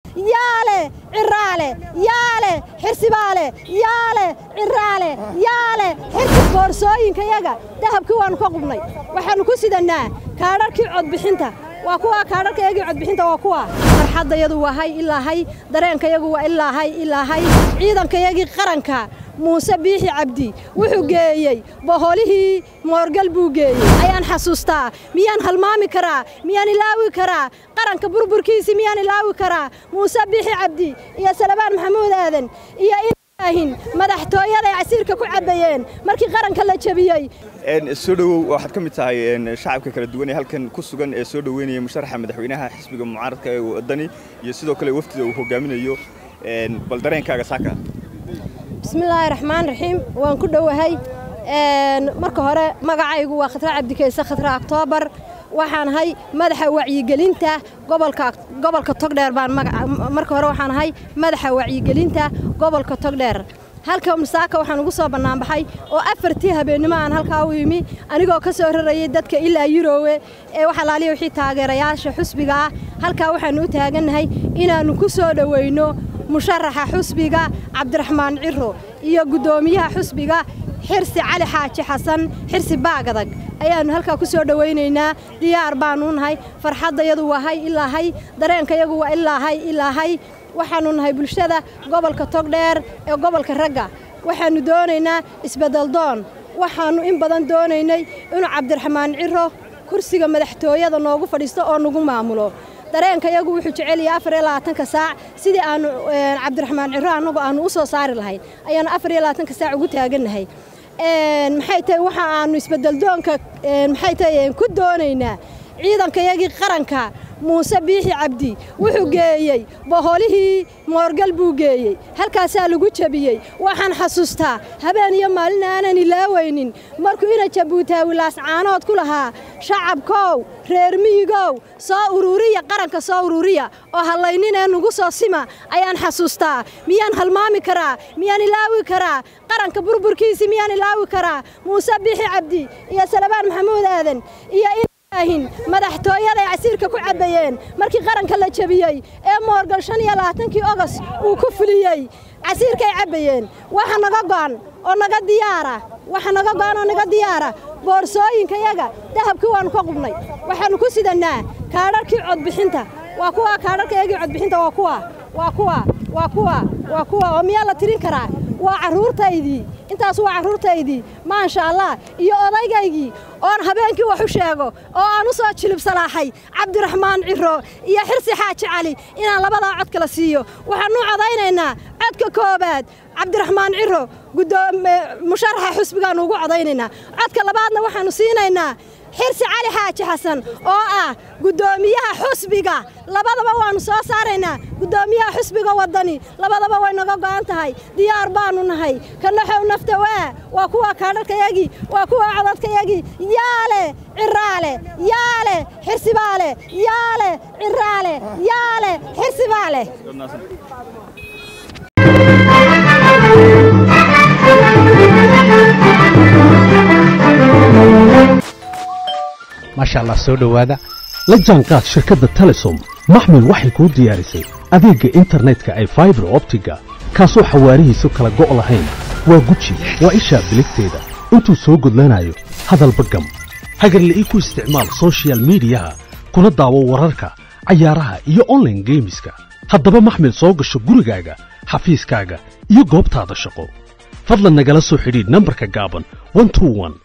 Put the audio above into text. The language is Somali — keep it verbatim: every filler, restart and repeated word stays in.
yaale ciraale yaale xirsibaale yaale ciraale yaale xirsi boorsooyinka yaga dahabkii waanu ka qubnay waxaanu ku sidanaa kaadharkii codbixinta waa kuwa kaadharka yagii codbixinta waa kuwa farxadayadu wahay ilaahay dareenka yagu waa ilaahay ilaahay ciidanka yagii qaranka موسى بيحي عبدي وحو جايي بهوليه مورجل بو جايي أيان حسوستا ميان هالمامي كرا ميان لاوي كرا قرن كبر بركيسي ميان لاوي كرا موسى بيحي عبدي يا سلمان محمود آذن يا إنهين مدحتو يا عسير كوع عبيان مركي قرن كلا جبيي إن السودو واحد كم تاعي إن شعب كلا دواني هل كان كسوجن السودو ويني مشرحة مدحوينها حسب المعارض كودني يسودو كلا وفد وهو جامين اليو إن بلدرين كاجساكا بسم الله الرحمن الرحيم وان كل وهاي marka hore magacaygu waa Khatra Cabdi Kaysa Khatra October waxaan hay madaxa wacyigelinta gobolka gobolka Togdheer baan marka hore waxaan hay madaxa wacyigelinta gobolka Togdheer halka masaaka waxaan ugu soo banaanbaxay oo afartii habeenimo aan halka u yimi anigoo ka soo rarayay dadka ilaa Yurowe ee waxa laaliyo wixii taageerayaasha xusbiga halka waxaan u taaganahay inaanu ku soo dhaweyno musharaxa xusbiga Cabdiraxmaan Ciro iyo gudoomiyaha xusbiga xirsi cali xaaji xasan xirsi baagadag ayaanu halka ku soo dhaweynaynaa diyaar baan u nahay farxadayadu wahay ilaahay dareenka yagu waa ilaahay ilaahay waxaanu nahay bulshada gobolka Togdheer ee gobolka Ragga waxaanu doonaynaa isbedel doon waxaanu in badan doonaynay inuu Cabdiraxmaan Ciro kursiga madaxtooyada noogu fadhiisto oo nagu maamulo dareenka yagu wuxuu jecel yahay afar iyo labaatan saac sidii aanu Cabdiraxmaan Ciro anagu aanu u soo saari lahayn ayaan afar iyo labaatan saac ugu taaganahay een maxay tahay waxa aanu isbedel doonka maxay tahay ku doonaynaa ciidanka yagii qaranka موسى بيحي عبدي وحو جايي بهوليه مورجل بو جايي halkaas lagu jabiyay waxaan xasuustaa habeen iyo maalin aanan ilaaweynin markuu ina jabuutaa wilaas caanood ku lahaa shacabkoow reer miyigow soo ururiya qaranka soo ururiya oo halaynina nagu soo sima ayaan xasuustaa miyaan halmaami karaa miyaan ilaawi karaa qaranka burburkiisa miyaan ilaawi karaa موسى بيحي عبدي iyo سلمان محمود آذن iyo إنهين madaxtooyada عسيرka ku cabayeen markii qaranka la jabiyay ee moorgal shan iyo labaatan August uu ku fuliyay عسيرka ay cabayeen waxa naga go'an oo naga diyaara waxa naga go'an oo naga diyaara boorsooyinka yaga dahabkii waan ka qubnay waxaanu ku sidanaa kaadharkii cod bixinta waa kuwa kaadharka yagii cod bixinta waa kuwa waa kuwa waa kuwa waa kuwa oo miyaa la tirin karaa waa caruurtaydii intaas waa caruurtaydii ma sha Allah iyo odaygaygi oo habeenkii wax u sheego oo aan u soo jilib salaaxay Cabdiraxmaan Ciro iyo xirsi xaaji cali inaan labada cod kala siiyo waxaan u cadaynaynaa codka koobaad Cabdiraxmaan Ciro gudoomiye musharaxa xusbiga ugu cadaynaynaa codka labaadna waxaanu siinaynaa xirsi cali xaaji xasan oo ah gudoomiyaha xusbiga labadaba waanu soo saaraynaa gudoomiyaha xusbiga wadani labadaba way naga go'an tahay diyaar baanu nahay kana xaw nafta waa waa kuwa kaadharka yagi waa kuwa codadka yagi yaale ciraale yaale xirsibaale yaale ciraale yaale xirsibaale ما شاء الله سو دhowaada la jaanqaad shirkadda Telesom maxmil waxay ku diyaarisay adeega internetka ay fiber optiga kaasoo xawaarihiisu kala go' lahayn waa guji waa isha biligteeda intuu soo gudlanayo hadalba gam hagarle ii ku isticmaal social media kuna daawo wararka cayaaraha iyo online gameska haddaba maxmil soo gasho gurigaaga xafiiskaaga iyo goobtaada shaqo fadlan nagala soo xidhiidh nambarka gaaban one two one